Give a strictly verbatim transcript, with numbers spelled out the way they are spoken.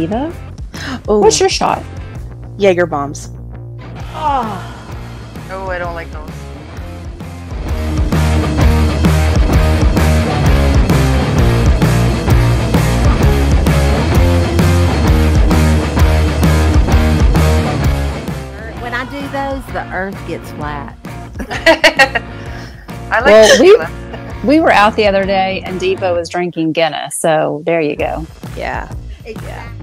DIVA. Oh, What's your shot? Jaeger bombs. Oh. Oh, I don't like those. When I do those, the earth gets flat. I like Well, we tequila. we were out the other day and DIVA was drinking Guinness, so there you go. Yeah. Yeah.